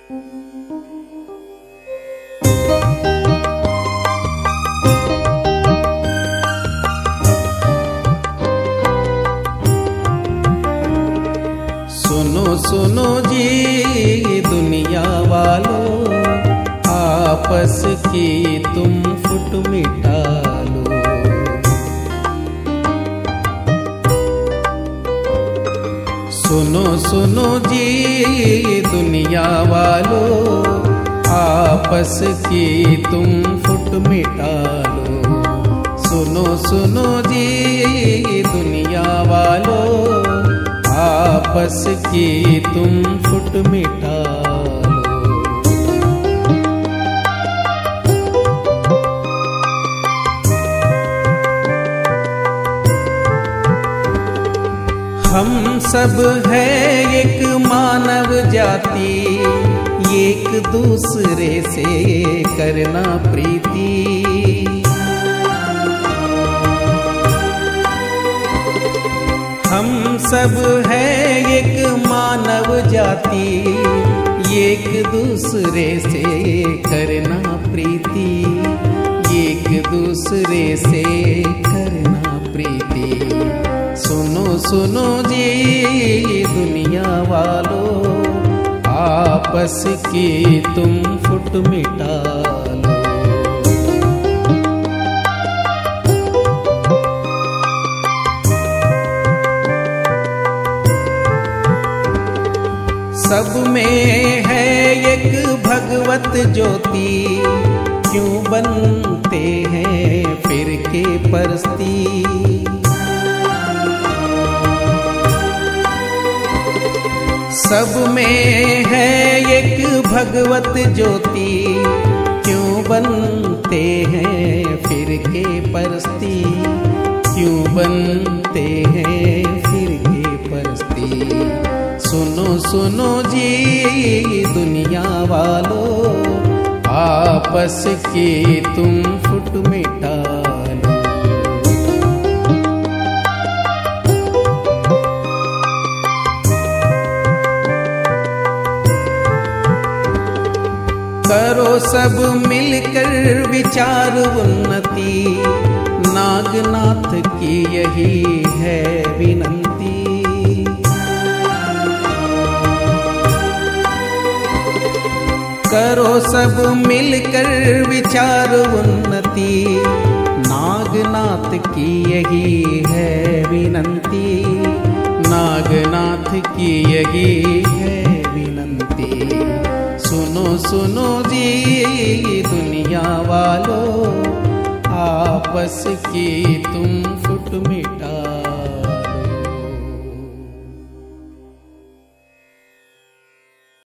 सुनो जी दुनिया वालों, आपस की तुम फुट मिटा लो। सुनो जी दुनिया वालों, आपस की तुम फुट मिटा लो। सुनो जी दुनिया वालों, आपस की तुम फुट मिटा लो। हम सब है एक मानव जाति, एक दूसरे से करना प्रीति। हम सब है एक मानव जाति, एक दूसरे से करना प्रीति, एक दूसरे से करना प्रीति। सुनो जी दुनिया वालों, आपस की तुम फुट मिटा लो। सब में है एक भगवत ज्योति, क्यों बनते हैं फिरके परस्ती। सब में है एक भगवत ज्योति, क्यों बनते हैं फिरके परस्ती, क्यों बनते हैं फिरके परस्ती। सुनो जी दुनिया वालों, आपस की तुम फुट मिटा लो। करो सब मिलकर विचार उन्नति, नागनाथ की यही है विनंती। करो सब मिलकर विचार उन्नति, नागनाथ की यही है विनंती, नागनाथ की यही है विनंती। सुनो जी दुनिया वालों, आपस की तुम फुट मिटा